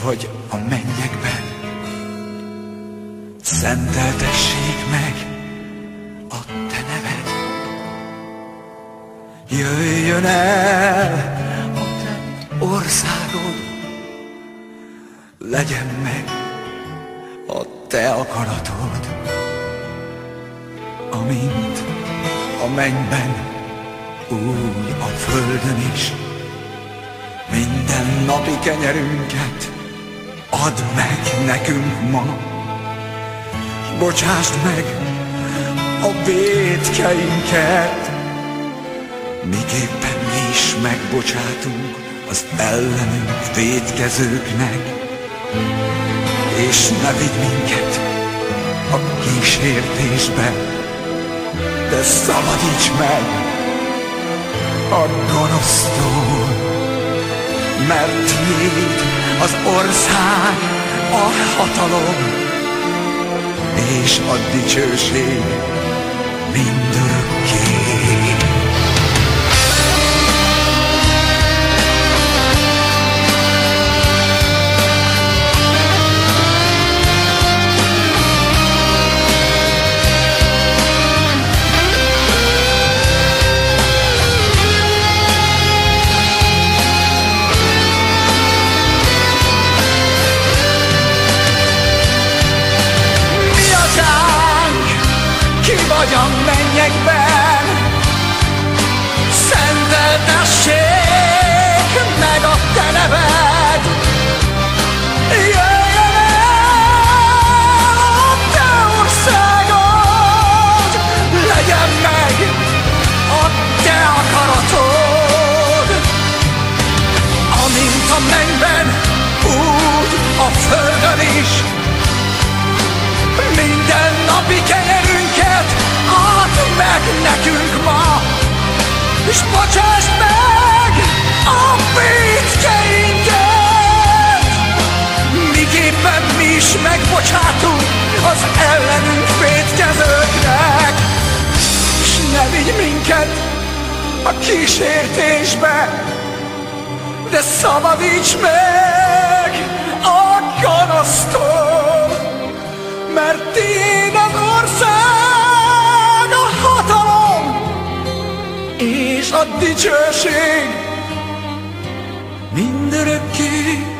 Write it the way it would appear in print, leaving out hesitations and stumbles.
vagy a mennyekben, szenteltessék meg a te neved. Jöjjön el a te országod, legyen meg a te akaratod, amint a mennyben, úgy a földön is. Minden napi kenyerünket add meg nekünk ma, s bocsásd meg a vétkeinket, miképpen mi is megbocsátunk az ellenünk vétkezőknek, és ne vigy minket a kísértésbe, de szabadíts meg a gonosztól, mert tiéd az ország, a hatalom és a dicsőség mindörökké. Vagy a mennyekben, szenteltessék meg a te neved. Jöjjön el a te országod, legyen meg a te akaratod, amint a mennyben, úgy a földön is. Minden napi kenyerünket add meg nekünk ma, és bocsásd meg a vétkeinket, miképpen mi is megbocsátunk az ellenünk vétkezőknek, és ne vigy minket a kísértésbe, de szabadíts meg a gonosztól, mert tiéd az ország, a hatalom és a dicsőség mindörökké.